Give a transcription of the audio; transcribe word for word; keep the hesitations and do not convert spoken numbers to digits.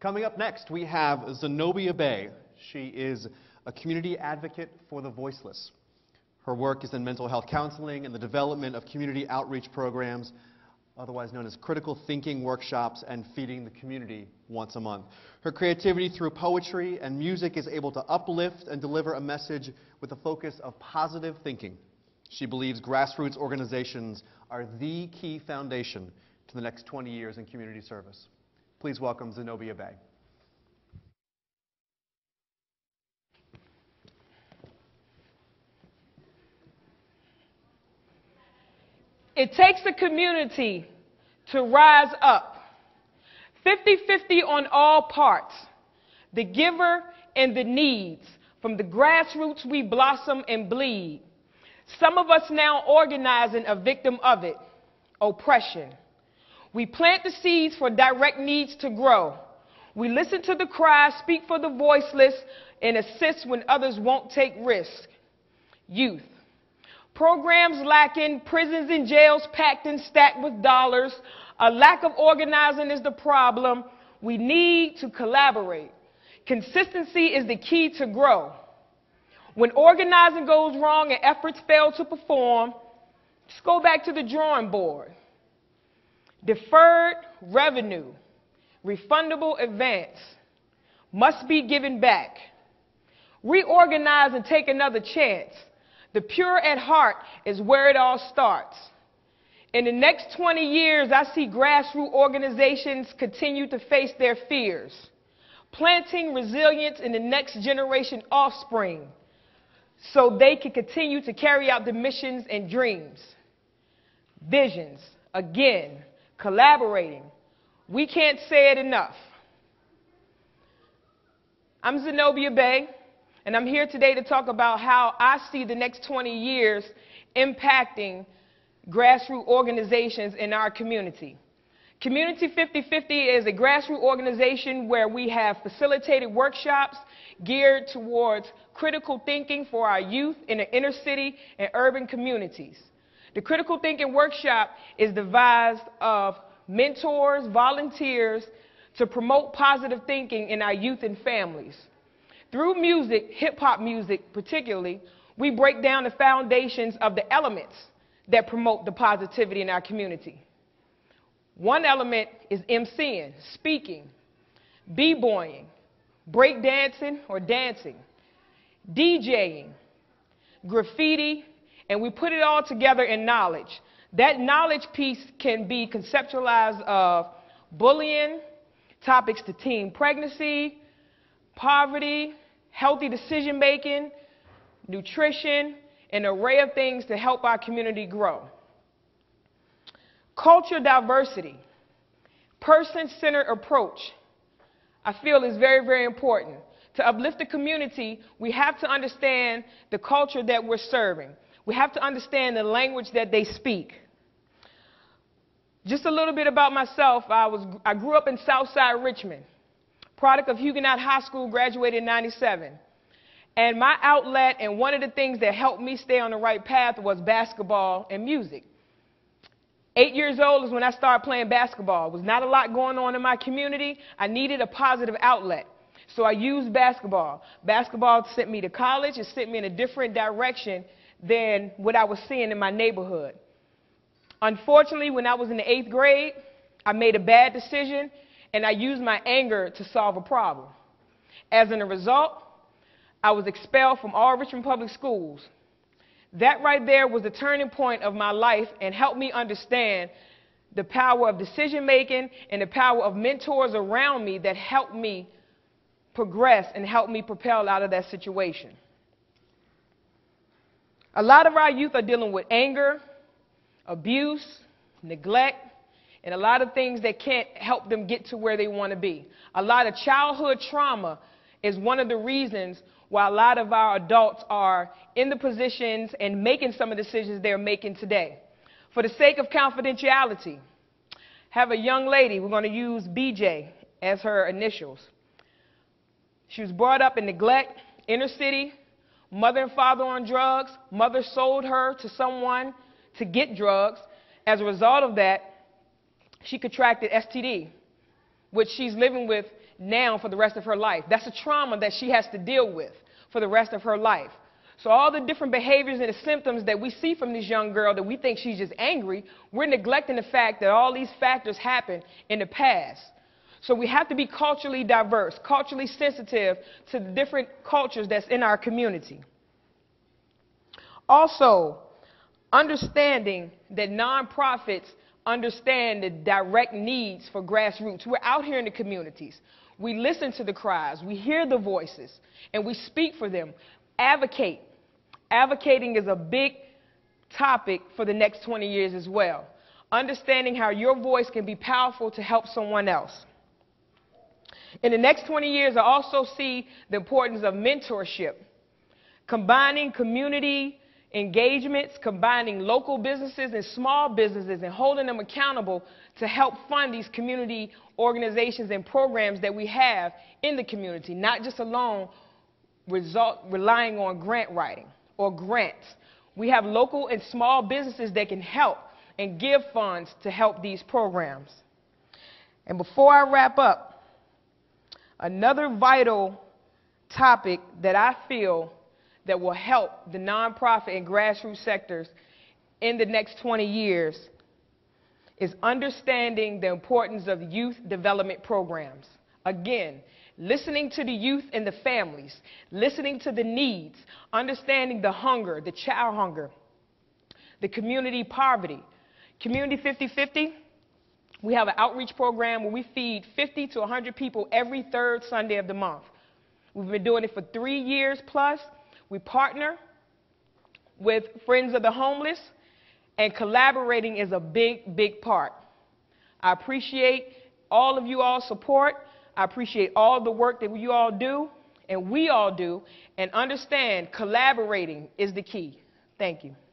Coming up next, we have Zenobia Bay. She is a community advocate for the voiceless. Her work is in mental health counseling and the development of community outreach programs, otherwise known as critical thinking workshops and feeding the community once a month. Her creativity through poetry and music is able to uplift and deliver a message with a focus of positive thinking. She believes grassroots organizations are the key foundation to the next twenty years in community service. Please welcome Zenobia Bay. It takes a community to rise up, fifty fifty on all parts, the giver and the needs. From the grassroots we blossom and bleed. Some of us now organizing a victim of it, oppression. We plant the seeds for direct needs to grow. We listen to the cries, speak for the voiceless, and assist when others won't take risks. Youth. Programs lacking, prisons and jails packed and stacked with dollars. A lack of organizing is the problem. We need to collaborate. Consistency is the key to grow. When organizing goes wrong and efforts fail to perform, just go back to the drawing board. Deferred revenue, refundable advance, must be given back. Reorganize and take another chance. The pure at heart is where it all starts. In the next twenty years, I see grassroots organizations continue to face their fears, planting resilience in the next generation offspring so they can continue to carry out the missions and dreams. Visions, again, collaborating. We can't say it enough. I'm Zenobia Bay, and I'm here today to talk about how I see the next twenty years impacting grassroots organizations in our community. Community fifty fifty is a grassroots organization where we have facilitated workshops geared towards critical thinking for our youth in the inner city and urban communities. The Critical Thinking Workshop is devised of mentors, volunteers to promote positive thinking in our youth and families. Through music, hip-hop music particularly, we break down the foundations of the elements that promote the positivity in our community. One element is emceeing, speaking, b-boying, breakdancing or dancing, DJing, graffiti, and we put it all together in knowledge. That knowledge piece can be conceptualized of bullying, topics to teen pregnancy, poverty, healthy decision making, nutrition, an array of things to help our community grow. Culture diversity, person-centered approach, I feel is very, very important. To uplift the community, we have to understand the culture that we're serving. We have to understand the language that they speak. Just a little bit about myself. I, was, I grew up in Southside Richmond, product of Huguenot High School, graduated in ninety-seven. And my outlet and one of the things that helped me stay on the right path was basketball and music. Eight years old is when I started playing basketball. There was not a lot going on in my community. I needed a positive outlet. So I used basketball. Basketball sent me to college. It sent me in a different direction than what I was seeing in my neighborhood. Unfortunately, when I was in the eighth grade, I made a bad decision, and I used my anger to solve a problem. As a result, I was expelled from all Richmond Public Schools. That right there was the turning point of my life and helped me understand the power of decision making and the power of mentors around me that helped me progress and helped me propel out of that situation. A lot of our youth are dealing with anger, abuse, neglect, and a lot of things that can't help them get to where they want to be. A lot of childhood trauma is one of the reasons why a lot of our adults are in the positions and making some of the decisions they're making today. For the sake of confidentiality, have a young lady, we're going to use B J as her initials. She was brought up in neglect, inner city, mother and father on drugs. Mother sold her to someone to get drugs. As a result of that, she contracted S T D, which she's living with now for the rest of her life. That's a trauma that she has to deal with for the rest of her life. So all the different behaviors and the symptoms that we see from this young girl that we think she's just angry, we're neglecting the fact that all these factors happened in the past. So we have to be culturally diverse, culturally sensitive to the different cultures that's in our community. Also, understanding that nonprofits understand the direct needs for grassroots. We're out here in the communities. We listen to the cries, we hear the voices, and we speak for them. Advocate. Advocating is a big topic for the next twenty years as well. Understanding how your voice can be powerful to help someone else. In the next twenty years, I also see the importance of mentorship, combining community engagements, combining local businesses and small businesses and holding them accountable to help fund these community organizations and programs that we have in the community, not just alone result, relying on grant writing or grants. We have local and small businesses that can help and give funds to help these programs. And before I wrap up, another vital topic that I feel that will help the nonprofit and grassroots sectors in the next twenty years is understanding the importance of youth development programs. Again, listening to the youth and the families, listening to the needs, understanding the hunger, the child hunger, the community poverty. Community fifty fifty, we have an outreach program where we feed fifty to one hundred people every third Sunday of the month. We've been doing it for three years plus. We partner with Friends of the Homeless, and collaborating is a big, big part. I appreciate all of you all's support. I appreciate all the work that you all do, and we all do, and understand collaborating is the key. Thank you.